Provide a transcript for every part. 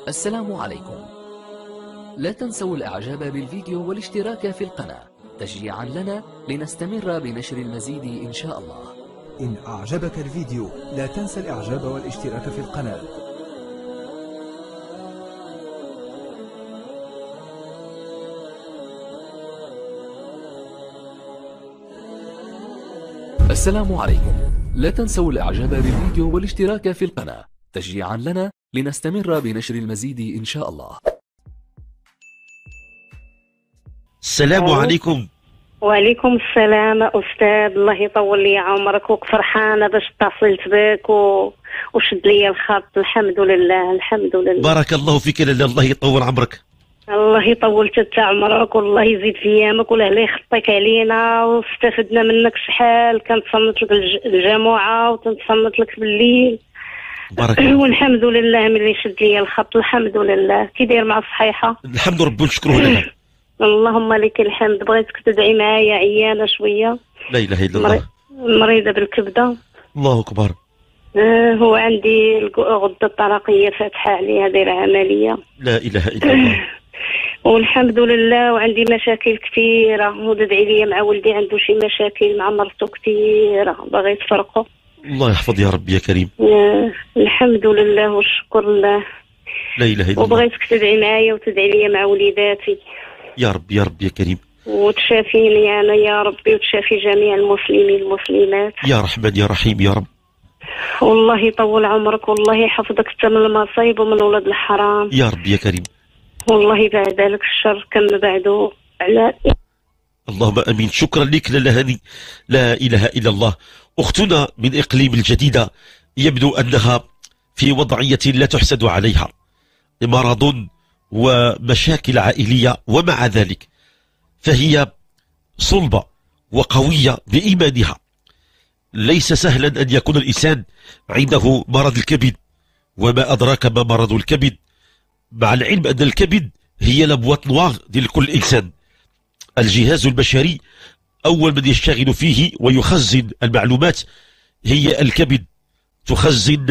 السلام عليكم. لا تنسوا الإعجاب بالفيديو والاشتراك في القناة تشجيعا لنا لنستمر بنشر المزيد إن شاء الله. إن أعجبك الفيديو لا تنسى الإعجاب والاشتراك في القناة. السلام عليكم. لا تنسوا الإعجاب بالفيديو والاشتراك في القناة تشجيعا لنا لنستمر بنشر المزيد إن شاء الله. السلام عليكم. وعليكم السلام أستاذ، الله يطول لي عمرك، وفرحانة باش اتصلت بك وشد لي الخط. الحمد لله الحمد لله. بارك الله فيك يا لاله، الله يطول عمرك. الله يطول تاع عمرك والله يزيد في ايامك ولا يخطيك علينا، واستفدنا منك شحال. كنتصنت لك الجمعة وتنتصنت لك بالليل. بارك الله. والحمد لله ملي شد لي الخط. الحمد لله. كي داير مع الصحيحة؟ الحمد ربي ونشكره لك. اللهم لك الحمد. بغيتك تدعي معايا، عيانة شوية. لا اله الا الله. مريضة بالكبدة. الله اكبر. هو عندي الغدة الطرقية فاتحة عليها، دايرة عملية. لا اله الا الله. والحمد لله. وعندي مشاكل كثيرة، وتدعي لي مع ولدي عنده شي مشاكل مع مرته كثيرة باغي يتفرقوا. الله يحفظ يا رب يا كريم. الحمد لله والشكر لله. لا اله الا الله. وبغيتك تدعي معايا وتدعي لي مع وليداتي. يا رب يا رب يا كريم. وتشافيني انا يا ربي، وتشافي جميع المسلمين والمسلمات يا رحمن يا رحيم يا رب. والله يطول عمرك، والله يحفظك حتى من المصايب ومن ولاد الحرام يا رب يا كريم. والله بعد لك الشر كم بعده على. اللهم امين. شكرا لك لاله هاني. لا اله الا الله. اختنا من اقليم الجديدة يبدو انها في وضعية لا تحسد عليها، مرض ومشاكل عائلية، ومع ذلك فهي صلبة وقوية بإيمانها. ليس سهلا أن يكون الإنسان عنده مرض الكبد، وما أدراك ما مرض الكبد، مع العلم أن الكبد هي لبوات نواغ ديال كل إنسان. الجهاز البشري أول من يشتغل فيه ويخزن المعلومات هي الكبد. تخزن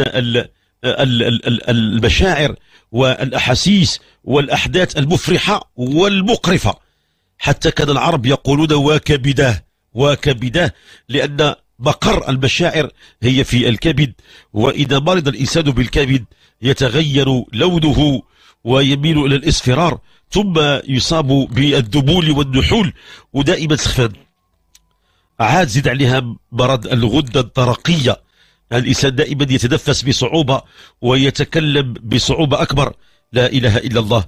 المشاعر والأحاسيس والأحداث المفرحة والمقرفة. حتى كان العرب يقولون وكبداه وكبداه، لأن مقر المشاعر هي في الكبد. وإذا مرض الإنسان بالكبد يتغير لونه ويميل إلى الإصفرار، ثم يصاب بالذبول والنحول ودائما سخفان. عاد زد عليها مرض الغدة الطرقية، الإنسان دائما يتنفس بصعوبة ويتكلم بصعوبة أكبر. لا إله إلا الله.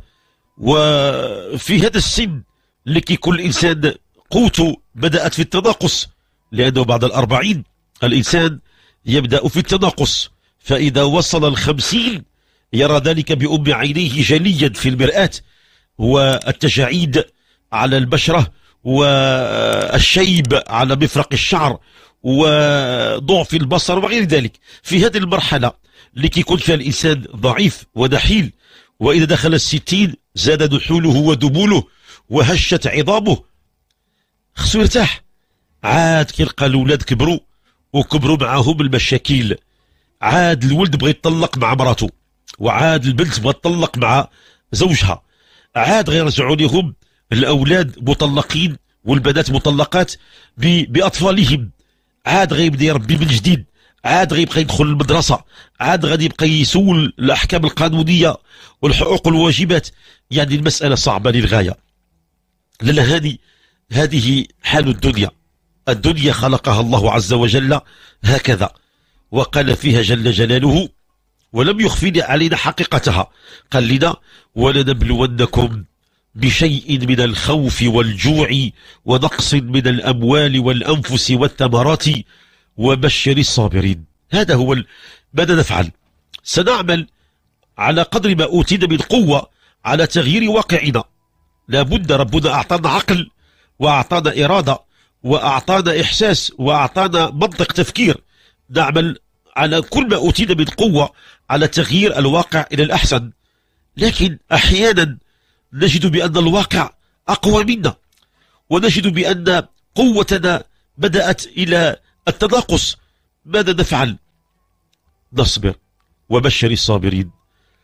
وفي هذا السن لكي كل إنسان قوته بدأت في التناقص، لأنه بعد 40 الإنسان يبدأ في التناقص. فإذا وصل 50 يرى ذلك بأم عينيه جليا في المرآة، والتجاعيد على البشرة والشيب على مفرق الشعر وضعف البصر وغير ذلك. في هذه المرحلة لكي يكون فيها الإنسان ضعيف ونحيل، وإذا دخل 60 زاد نحوله ودبوله وهشت عظامه، خصو يرتاح. عاد كيلقى الأولاد كبروا وكبروا معهم المشاكل. عاد الولد بغى يتطلق مع مراته، وعاد البنت بغى تطلق مع زوجها. عاد غيرجعوا لهم الأولاد مطلقين والبنات مطلقات بأطفالهم. عاد غيبدا يربي من جديد، عاد غيبقى يدخل المدرسة، عاد غادي يبقى يسول الأحكام القانونية والحقوق والواجبات. يعني المسألة صعبة للغاية. لاله هذه حال الدنيا. الدنيا خلقها الله عز وجل هكذا، وقال فيها جل جلاله ولم يخفي علينا حقيقتها. قال لنا ولنبلونكم بشيء من الخوف والجوع ونقص من الأموال والأنفس والثمرات وبشر الصابرين. هذا هو ماذا نفعل؟ سنعمل على قدر ما أوتينا من قوة على تغيير واقعنا. لابد، ربنا أعطانا عقل وأعطانا إرادة وأعطانا إحساس وأعطانا منطق تفكير. نعمل على كل ما أوتينا من قوة على تغيير الواقع إلى الأحسن. لكن أحيانا نجد بأن الواقع أقوى منا، ونجد بأن قوتنا بدأت إلى التناقص. ماذا نفعل؟ نصبر وبشر الصابرين.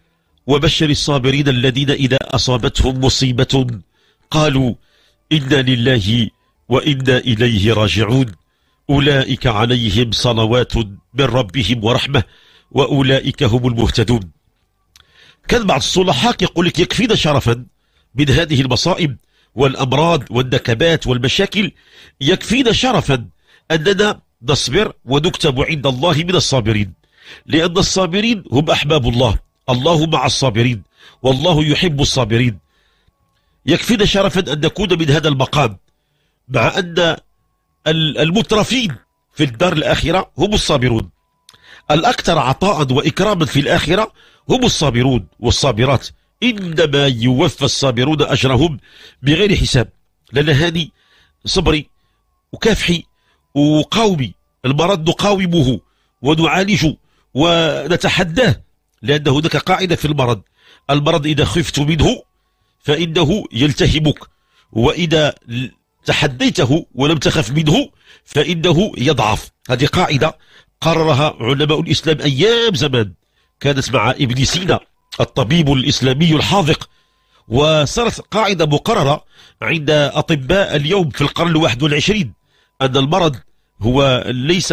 وبشر الصابرين الذين إذا أصابتهم مصيبة قالوا إنا لله وإنا إليه راجعون أولئك عليهم صلوات من ربهم ورحمة وأولئك هم المهتدون. كان بعض الصلحاء يقول لك يكفينا شرفا من هذه المصائب والأمراض والنكبات والمشاكل، يكفينا شرفا أننا نصبر ونكتب عند الله من الصابرين، لأن الصابرين هم أحباب الله، الله مع الصابرين والله يحب الصابرين. يكفينا شرفا أن نكون من هذا المقام، مع أن المترفين في الدار الآخرة هم الصابرون، الأكثر عطاء وإكراما في الآخرة هم الصابرون والصابرات، إنما يوفى الصابرون أجرهم بغير حساب. لأن هاني صبري وكافحي وقاومي المرض نقاومه ونعالجه ونتحداه، لأن هناك قاعدة في المرض إذا خفت منه فإنه يلتهمك، وإذا تحديته ولم تخف منه فإنه يضعف. هذه قاعدة قررها علماء الإسلام أيام زمان، كانت مع ابن سينا الطبيب الإسلامي الحاذق، وصارت قاعدة مقررة عند أطباء اليوم في القرن 21، أن المرض هو ليس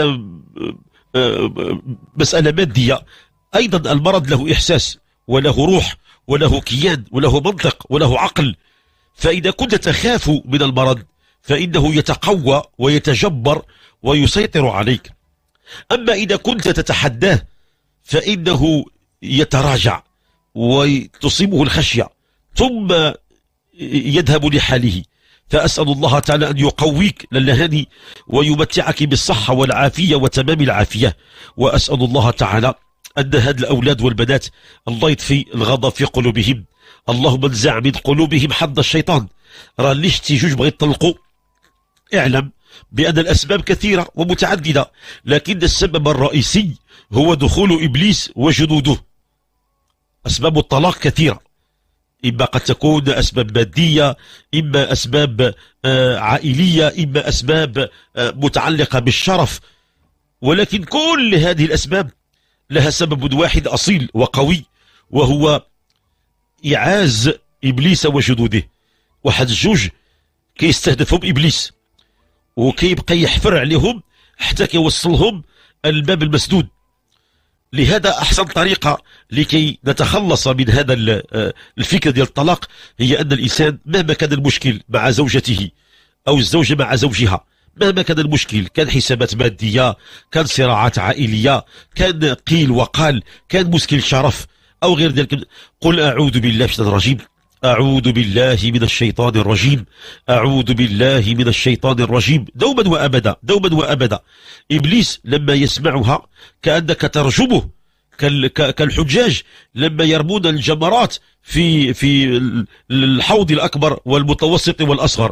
مسألة مادية، أيضا المرض له إحساس وله روح وله كيان وله منطق وله عقل. فإذا كنت تخاف من المرض فإنه يتقوى ويتجبر ويسيطر عليك، أما إذا كنت تتحداه فإنه يتراجع وتصيبه الخشية ثم يذهب لحاله. فأسأل الله تعالى أن يقويك للهاني ويمتعك بالصحة والعافية وتمام العافية، وأسأل الله تعالى أن هاد الأولاد والبنات الله يطفي الغضب في قلوبهم، اللهم انزع من قلوبهم حظ الشيطان. راه اللي شتي جوج بغيت يطلقوا اعلم بأن الأسباب كثيرة ومتعددة، لكن السبب الرئيسي هو دخول إبليس وجنوده. أسباب الطلاق كثيرة، إما قد تكون أسباب مادية، إما أسباب عائلية، إما أسباب متعلقة بالشرف، ولكن كل هذه الأسباب لها سبب واحد أصيل وقوي، وهو إعاز إبليس وجنوده. واحد الجوج كيستهدفهم إبليس وكيبقى يحفر عليهم حتى كيوصلهم الباب المسدود. لهذا أحسن طريقة لكي نتخلص من هذا الفكرة ديال الطلاق هي أن الإنسان مهما كان المشكل مع زوجته أو الزوجة مع زوجها، مهما كان المشكل، كان حسابات مادية، كان صراعات عائلية، كان قيل وقال، كان مشكل شرف أو غير ذلك، قل أعوذ بالله من الشيطان الرجيم، أعوذ بالله من الشيطان الرجيم، أعوذ بالله من الشيطان الرجيم، دوما وأبدا دوما وأبدا. إبليس لما يسمعها كأنك ترجمه كالحجاج لما يرمون الجمرات في الحوض الأكبر والمتوسط والأصغر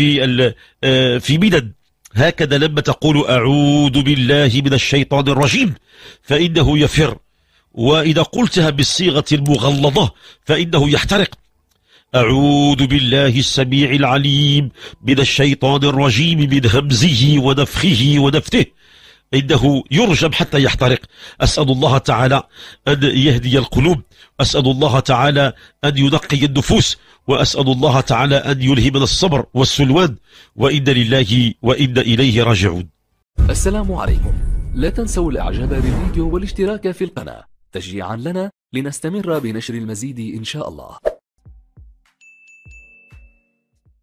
في منى، هكذا لما تقول أعوذ بالله من الشيطان الرجيم فإنه يفر، وإذا قلتها بالصيغة المغلظة فإنه يحترق. أعوذ بالله السميع العليم من الشيطان الرجيم من همزه ونفخه ونفثه، إنه يرجم حتى يحترق. أسأل الله تعالى أن يهدي القلوب، أسأل الله تعالى أن ينقي النفوس، وأسأل الله تعالى أن يلهمنا الصبر والسلوان، وإن لله وإن إليه راجعون. السلام عليكم، لا تنسوا الإعجاب بالفيديو والاشتراك في القناة تشجيعا لنا لنستمر بنشر المزيد إن شاء الله.